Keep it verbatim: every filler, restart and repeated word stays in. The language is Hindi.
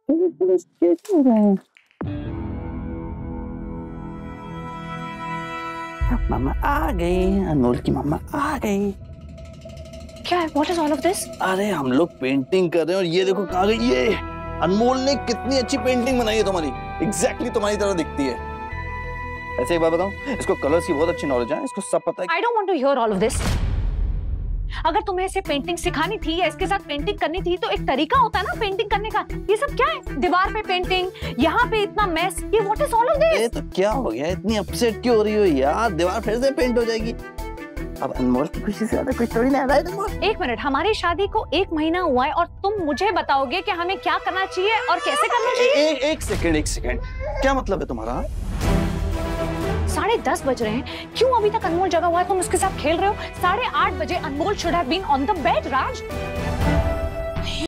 मामा आ गई, अनमोल की मामा आ गई। क्या है? What is all of this? अरे हम लोग पेंटिंग कर रहे हैं और ये देखो कहाँ गई ये। अनमोल ने कितनी अच्छी पेंटिंग बनाई है तुम्हारी, एग्जैक्टली exactly तुम्हारी तरह दिखती है। ऐसे एक बात बताऊं, इसको कलर्स की बहुत अच्छी नॉलेज है, इसको सब पता है। I don't want to hear all of this. अगर तुम्हें इसे पेंटिंग सिखानी थी या इसके साथ पेंटिंग करनी थी तो एक तरीका होता है ना पेंटिंग करने का। ये सब क्या है? दीवार पे पेंटिंग, यहाँ पे इतना मेस, ये what is all of this? ये तो क्या हो गया, इतनी अपसेट क्यों हो रही हो यार? दीवार फिर से पेंट हो जाएगी। अब अनमोल की खुशी से ज्यादा कुछ थोड़ी ना है अनमोल। एक मिनट, हमारी शादी को एक महीना हुआ है और तुम मुझे बताओगे कि हमें क्या करना चाहिए और कैसे करना चाहिए? ए, ए, एक सेकंड एक सेकंड, क्या मतलब है तुम्हारा? साढ़े दस बज रहे हैं, क्यों अभी तक अनमोल जगा हुआ है? तुम उसके साथ खेल रहे हो? साढ़े आठ बजे Anmol should have been on the bed, Raj.